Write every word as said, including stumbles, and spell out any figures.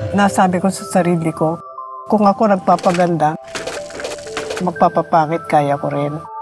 Nasabi ko sa sarili ko, kung ako nagpapaganda, magpapapangit kaya ko rin.